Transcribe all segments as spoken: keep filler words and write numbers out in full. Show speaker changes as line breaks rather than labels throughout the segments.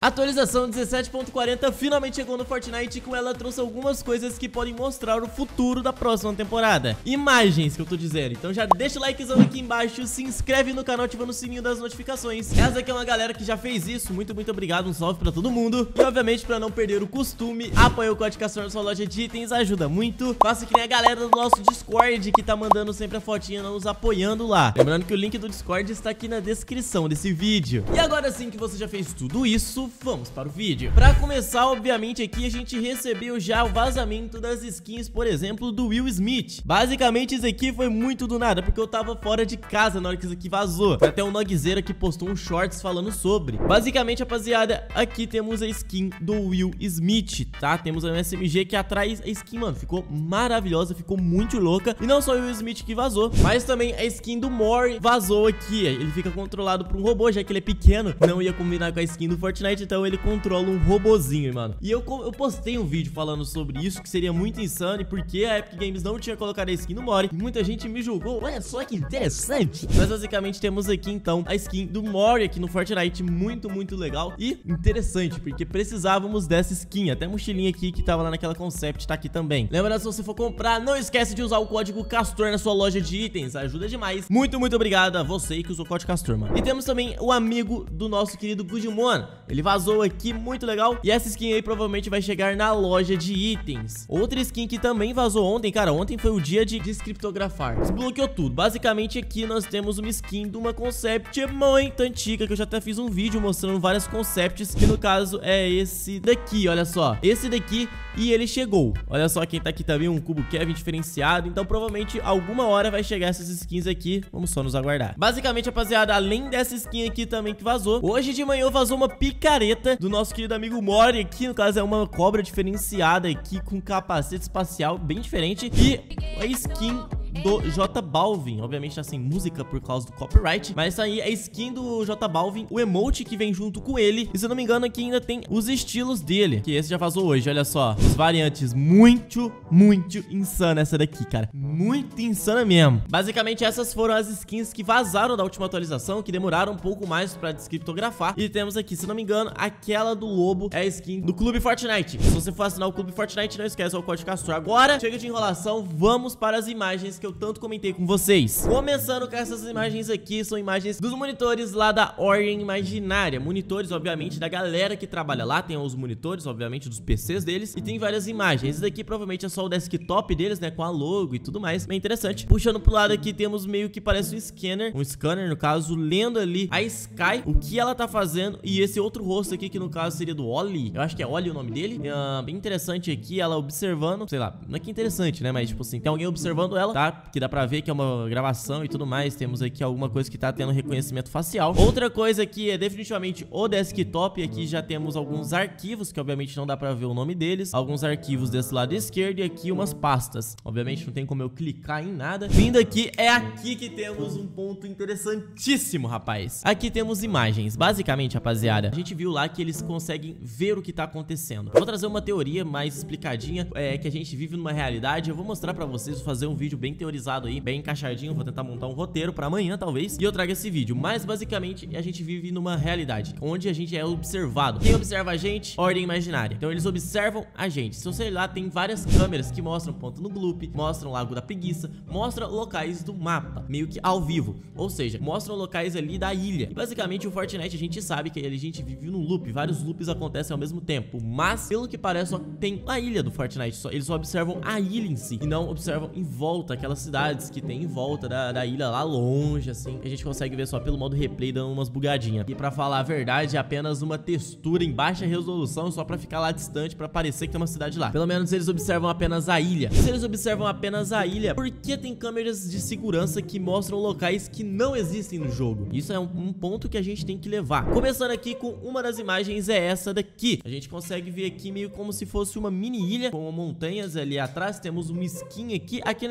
Atualização dezessete ponto quarenta finalmente chegou no Fortnite e com ela trouxe algumas coisas que podem mostrar o futuro da próxima temporada. Imagens que eu tô dizendo. Então já deixa o likezão aqui embaixo, se inscreve no canal ativando o sininho das notificações. Essa aqui é uma galera que já fez isso. Muito, muito obrigado. Um salve pra todo mundo. E obviamente pra não perder o costume, apoia o Código Castor na sua loja de itens, ajuda muito. Faça que nem a galera do nosso Discord que tá mandando sempre a fotinha nos apoiando lá. Lembrando que o link do Discord está aqui na descrição desse vídeo. E agora sim que você já fez tudo isso, vamos para o vídeo. Pra começar, obviamente, aqui a gente recebeu já o vazamento das skins, por exemplo, do Will Smith. Basicamente, isso aqui foi muito do nada, porque eu tava fora de casa na hora que isso aqui vazou. Até um Nogzeira que postou um shorts falando sobre. Basicamente, rapaziada, aqui temos a skin do Will Smith, tá? Temos a S M G que atrás a skin, mano, ficou maravilhosa, ficou muito louca. E não só o Will Smith que vazou, mas também a skin do Mori vazou aqui. Ele fica controlado por um robô, já que ele é pequeno, não ia combinar com a skin do Fortnite, então ele controla um robozinho, mano. E eu, eu postei um vídeo falando sobre isso, que seria muito insano, e porque a Epic Games não tinha colocado a skin no Mori, e muita gente me julgou. Olha só que interessante. Mas basicamente temos aqui então a skin do Mori aqui no Fortnite, muito, muito legal e interessante, porque precisávamos dessa skin. Até a mochilinha aqui que tava lá naquela concept tá aqui também. Lembrando, se você for comprar, não esquece de usar o código Castor na sua loja de itens, ajuda demais. Muito, muito obrigado a você que usou o código Castor, mano. E temos também o amigo do nosso querido Gudimon. Ele vazou aqui, muito legal. E essa skin aí provavelmente vai chegar na loja de itens. Outra skin que também vazou ontem, cara. Ontem foi o dia de descriptografar. Desbloqueou tudo. Basicamente aqui nós temos uma skin de uma concept muito antiga, que eu já até fiz um vídeo mostrando várias concepts, que no caso é esse daqui, olha só. Esse daqui, e ele chegou. Olha só quem tá aqui também, um cubo Kevin diferenciado. Então provavelmente alguma hora vai chegar essas skins aqui. Vamos só nos aguardar. Basicamente, rapaziada, além dessa skin aqui também que vazou, hoje de manhã vazou uma picareta do nosso querido amigo Mori aqui. No caso é uma cobra diferenciada aqui com capacete espacial bem diferente. E a skin do J Balvin, obviamente tá sem música por causa do copyright, mas essa aí é a skin do J Balvin, o emote que vem junto com ele. E se eu não me engano aqui ainda tem os estilos dele, que esse já vazou hoje, olha só. Os variantes, muito, muito insana essa daqui, cara. Muito insana mesmo. Basicamente essas foram as skins que vazaram da última atualização, que demoraram um pouco mais pra descriptografar. E temos aqui, se não me engano, aquela do lobo é a skin do Clube Fortnite. Se você for assinar o Clube Fortnite, não esquece o código Castor. Agora, chega de enrolação, vamos para as imagens que eu tanto comentei com vocês. Começando com essas imagens aqui, são imagens dos monitores lá da Ordem Imaginária. Monitores, obviamente, da galera que trabalha lá. Tem os monitores, obviamente, dos P Cs deles. E tem várias imagens. Esse daqui provavelmente é só o desktop deles, né, com a logo e tudo mais. Bem interessante. Puxando pro lado aqui, temos meio que parece um scanner. Um scanner, no caso, lendo ali a Sky, o que ela tá fazendo. E esse outro rosto aqui, que no caso seria do Oli. Eu acho que é Oli o nome dele. É, bem interessante aqui, ela observando. Sei lá, não é que interessante, né, mas tipo assim, tem alguém observando ela, tá? Que dá pra ver que é uma gravação e tudo mais. Temos aqui alguma coisa que tá tendo reconhecimento facial. Outra coisa aqui é definitivamente o desktop. Aqui já temos alguns arquivos, que obviamente não dá pra ver o nome deles. Alguns arquivos desse lado esquerdo e aqui umas pastas. Obviamente não tem como eu clicar em nada. Vindo aqui, é aqui que temos um ponto interessantíssimo, rapaz. Aqui temos imagens. Basicamente, rapaziada, a gente viu lá que eles conseguem ver o que tá acontecendo. Vou trazer uma teoria mais explicadinha, é que a gente vive numa realidade. Eu vou mostrar pra vocês, vou fazer um vídeo bem teorizado aí, bem encaixadinho. Vou tentar montar um roteiro pra amanhã, talvez, e eu trago esse vídeo. Mas basicamente a gente vive numa realidade onde a gente é observado. Quem observa a gente? Ordem Imaginária. Então eles observam a gente. Se você lá, tem várias câmeras que mostram ponto no gloop, mostram o Lago da Preguiça, mostram locais do mapa, meio que ao vivo. Ou seja, mostram locais ali da ilha. E basicamente o Fortnite, a gente sabe que a gente vive num loop. Vários loops acontecem ao mesmo tempo. Mas, pelo que parece, só tem a ilha do Fortnite. Só, eles só observam a ilha em si e não observam em volta aquelas cidades que tem em volta da, da ilha lá longe, assim. A gente consegue ver só pelo modo replay dando umas bugadinhas. E pra falar a verdade, é apenas uma textura em baixa resolução, só pra ficar lá distante, pra parecer que tem uma cidade lá. Pelo menos eles observam apenas a ilha. E se eles observam apenas a ilha, por que tem câmeras de segurança que mostram locais que não existem no jogo? Isso é um, um ponto que a gente tem que levar. Começando aqui com uma das imagens, é essa daqui. A gente consegue ver aqui meio como se fosse uma mini ilha com montanhas ali atrás. Temos uma skin aqui. Aqui o negócio do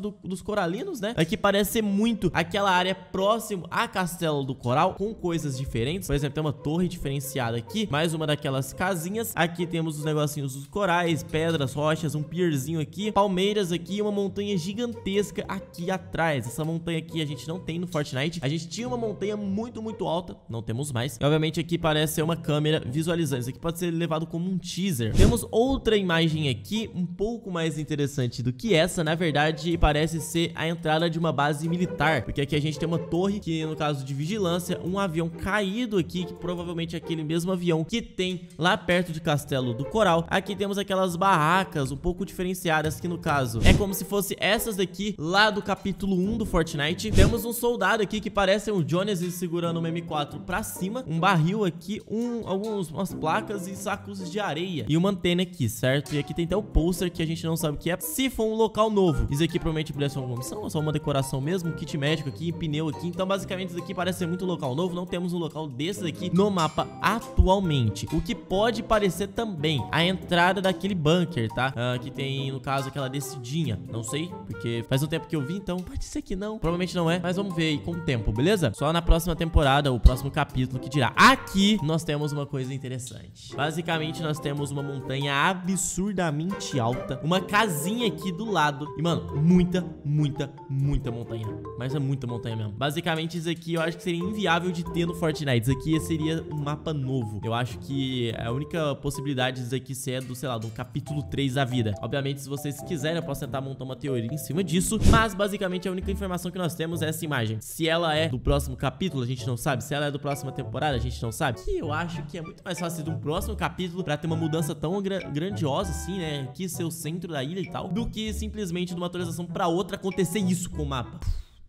do, dos coralinos, né? Aqui parece ser muito aquela área próximo a Castelo do Coral, com coisas diferentes. Por exemplo, tem uma torre diferenciada aqui, mais uma daquelas casinhas. Aqui temos os negocinhos dos corais, pedras, rochas, um pierzinho aqui, palmeiras aqui e uma montanha gigantesca aqui atrás. Essa montanha aqui a gente não tem no Fortnite. A gente tinha uma montanha muito, muito alta, não temos mais. E obviamente aqui parece ser uma câmera visualizando. Isso aqui pode ser levado como um teaser. Temos outra imagem aqui, um pouco mais interessante do que essa. Na verdade, parece ser a entrada de uma base militar, porque aqui a gente tem uma torre que, no caso de vigilância, um avião caído aqui, que provavelmente é aquele mesmo avião que tem lá perto de Castelo do Coral. Aqui temos aquelas barracas um pouco diferenciadas, que no caso é como se fosse essas daqui lá do capítulo um do Fortnite. Temos um soldado aqui que parece um Jones segurando uma M quatro pra cima, um barril aqui, um, algumas umas placas e sacos de areia e uma antena aqui, certo? E aqui tem até o pôster que a gente não sabe o que é, se for um local novo. Isso aqui provavelmente parece uma missão ou só uma decoração mesmo, um kit médico aqui, pneu aqui. Então basicamente isso aqui parece ser muito local novo. Não temos um local desses aqui no mapa atualmente. O que pode parecer também a entrada daquele bunker, tá? Uh, que tem, no caso, aquela descidinha. Não sei, porque faz um tempo que eu vi, então pode ser que não. Provavelmente não é, mas vamos ver aí com o tempo, beleza? Só na próxima temporada, o próximo capítulo que dirá. Aqui nós temos uma coisa interessante. Basicamente nós temos uma montanha absurdamente alta, uma casinha aqui do lado e, mano, muita, muita, muita montanha. Mas é muita montanha mesmo. Basicamente isso aqui eu acho que seria inviável de ter no Fortnite. Isso aqui seria um mapa novo. Eu acho que a única possibilidade disso aqui ser do, sei lá, do capítulo três da vida. Obviamente, se vocês quiserem, eu posso tentar montar uma teoria em cima disso, mas basicamente a única informação que nós temos é essa imagem. Se ela é do próximo capítulo, a gente não sabe. Se ela é do próxima temporada, a gente não sabe. Que eu acho que é muito mais fácil de um próximo capítulo pra ter uma mudança tão gra grandiosa assim, né? Aqui ser o centro da ilha e tal, do que simplesmente de uma atualização pra outra acontecer isso com o mapa.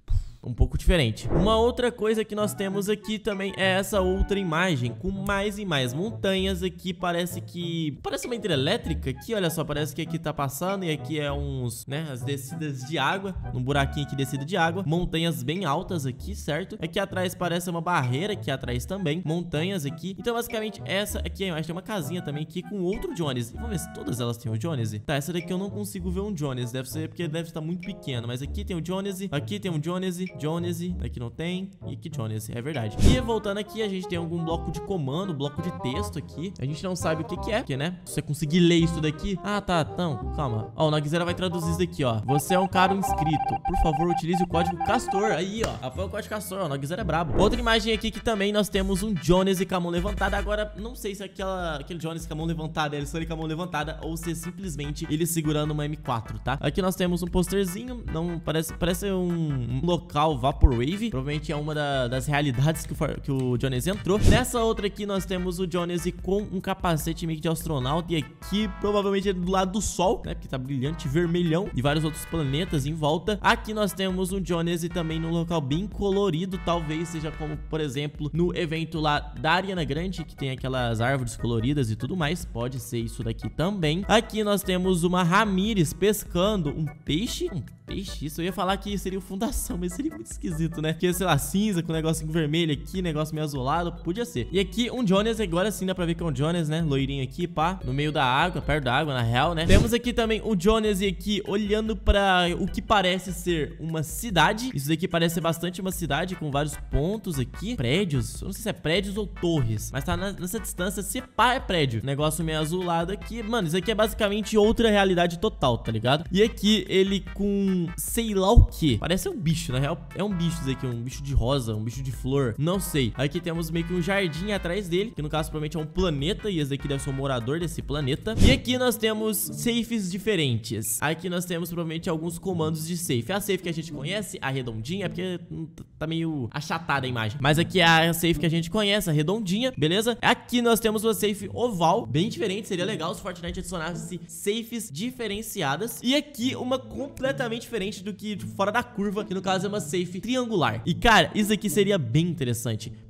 Um pouco diferente. Uma outra coisa que nós temos aqui também é essa outra imagem com mais e mais montanhas. Aqui parece que... parece uma hidrelétrica aqui, olha só. Parece que aqui tá passando e aqui é uns, né, as descidas de água. Um buraquinho aqui, descida de água. Montanhas bem altas aqui, certo? Aqui atrás parece uma barreira, aqui atrás também. Montanhas aqui. Então basicamente essa aqui, eu acho que tem uma casinha também aqui com outro Jones. Vamos ver se todas elas têm o Jones. Tá, essa daqui eu não consigo ver um Jones. Deve ser porque deve estar muito pequeno. Mas aqui tem o Jones, aqui tem um Jones, Jones, aqui não tem, e aqui Jones, é verdade. E voltando aqui, a gente tem algum bloco de comando, bloco de texto aqui. A gente não sabe o que que é, porque, né, se você conseguir ler isso daqui... Ah, tá, então, calma. Ó, o Nogzera vai traduzir isso daqui, ó. Você é um cara inscrito. Por favor, utilize o código Castor. Aí, ó, apoia o código Castor, ó, o Nogzera é brabo. Outra imagem aqui que também nós temos um Jones com a mão levantada. Agora, não sei se aquela, aquele Jones com a mão levantada é ele só ele com a mão levantada ou se é simplesmente ele segurando uma M quatro, tá? Aqui nós temos um posterzinho, não, parece, parece um, um local Vaporwave, provavelmente é uma da, das realidades que o, que o Jones entrou. Nessa outra aqui nós temos o Jones com um capacete meio que de astronauta, e aqui provavelmente é do lado do sol, né, porque tá brilhante, vermelhão, e vários outros planetas em volta. Aqui nós temos um Jones também num local bem colorido, talvez seja como, por exemplo, no evento lá da Ariana Grande, que tem aquelas árvores coloridas e tudo mais, pode ser isso daqui também. Aqui nós temos uma Ramírez pescando um peixe, um peixe, isso eu ia falar que seria o Fundação, mas seria muito esquisito, né? Porque, sei lá, cinza com um negocinho vermelho aqui, negócio meio azulado, podia ser. E aqui um Jones, agora sim dá pra ver que é um Jones, né? Loirinho aqui, pá, no meio da água, perto da água, na real, né? Temos aqui também o Jones aqui olhando pra o que parece ser uma cidade. Isso daqui parece ser bastante uma cidade com vários pontos aqui, prédios, eu não sei se é prédios ou torres, mas tá na, nessa distância, se pá é prédio. Negócio meio azulado aqui, mano, isso aqui é basicamente outra realidade total, tá ligado? E aqui ele com sei lá o que, parece um bicho, na real é um bicho isso aqui, um bicho de rosa, um bicho de flor, não sei. Aqui temos meio que um jardim atrás dele, que no caso provavelmente é um planeta, e esse daqui deve ser o morador desse planeta. E aqui nós temos safes diferentes. Aqui nós temos provavelmente alguns comandos de safe. A safe que a gente conhece, a redondinha, é porque tá meio achatada a imagem, mas aqui é a safe que a gente conhece, a redondinha, beleza? Aqui nós temos uma safe oval, bem diferente, seria legal se Fortnite adicionasse safes diferenciadas. E aqui uma completamente diferente do que fora da curva, que no caso é uma safe triangular. E cara, isso aqui seria bem interessante, porque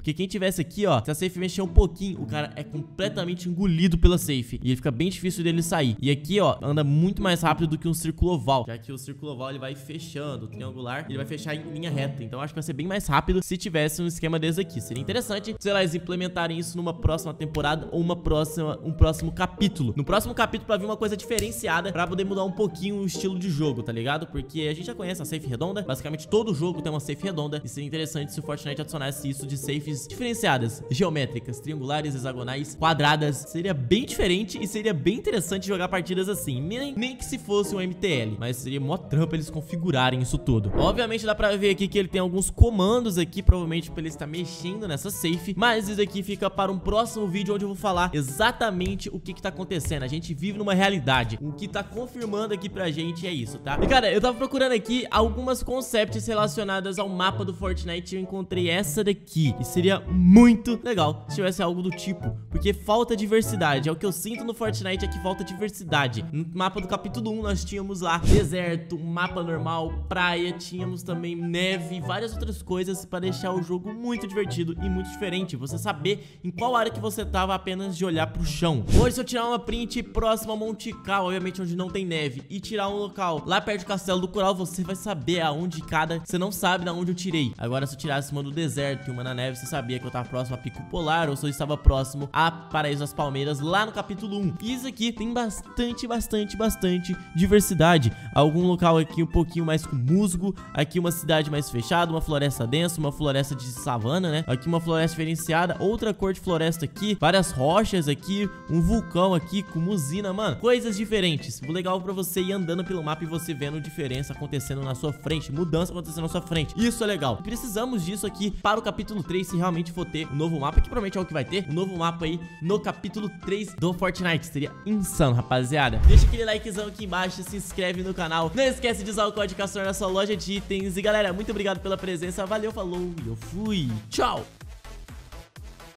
Porque quem tivesse aqui, ó, se a safe mexer um pouquinho, o cara é completamente engolido pela safe. E ele fica bem difícil dele sair. E aqui, ó, anda muito mais rápido do que um círculo oval. Já que o círculo oval, ele vai fechando. O triangular, ele vai fechar em linha reta. Então, acho que vai ser bem mais rápido se tivesse um esquema desse aqui. Seria interessante, sei lá, eles implementarem isso numa próxima temporada ou uma próxima, um próximo capítulo. No próximo capítulo, pra vir uma coisa diferenciada, pra poder mudar um pouquinho o estilo de jogo, tá ligado? Porque a gente já conhece a safe redonda. Basicamente, todo jogo tem uma safe redonda. E seria interessante se o Fortnite adicionasse isso de safes diferenciadas, geométricas, triangulares, hexagonais, quadradas. Seria bem diferente e seria bem interessante jogar partidas assim. Nem, nem que se fosse um M T L, mas seria mó trampa eles configurarem isso tudo. Obviamente, dá pra ver aqui que ele tem alguns comandos aqui, provavelmente pra ele estar mexendo nessa safe. Mas isso aqui fica para um próximo vídeo onde eu vou falar exatamente o que que tá acontecendo. A gente vive numa realidade. O que tá confirmando aqui pra gente é isso, tá? E cara, eu tava procurando aqui algumas concepts relacionadas ao mapa do Fortnite e eu encontrei essa daqui. E seria muito legal se tivesse algo do tipo, porque falta diversidade. É o que eu sinto no Fortnite, é que falta diversidade. No mapa do capítulo um nós tínhamos lá deserto, mapa normal, praia, tínhamos também neve e várias outras coisas para deixar o jogo muito divertido e muito diferente. Você saber em qual área que você tava apenas de olhar pro chão. Hoje, se eu tirar uma print próxima a Monte Cal, obviamente onde não tem neve, e tirar um local lá perto do Castelo do Coral, você vai saber aonde cada... Você não sabe de onde eu tirei. Agora, se eu tirasse uma do deserto e uma na neve, você sabia que eu tava próximo a Pico Polar ou se eu estava próximo a Paraíso das Palmeiras lá no capítulo um. E isso aqui tem bastante, bastante, bastante diversidade. Algum local aqui um pouquinho mais com musgo, aqui uma cidade mais fechada, uma floresta densa, uma floresta de savana, né? Aqui uma floresta diferenciada, outra cor de floresta aqui, várias rochas aqui, um vulcão aqui com usina, mano, coisas diferentes. O legal pra você ir andando pelo mapa e você vendo diferença acontecendo na sua frente, mudança acontecendo na sua frente. Isso é legal. Precisamos disso aqui para o capítulo três, se realmente for ter um novo mapa, que provavelmente é o que vai ter, um novo mapa aí no capítulo três do Fortnite. Seria insano, rapaziada. Deixa aquele likezão aqui embaixo, se inscreve no canal. Não esquece de usar o código Castor na sua loja de itens. E galera, muito obrigado pela presença. Valeu, falou e eu fui. Tchau!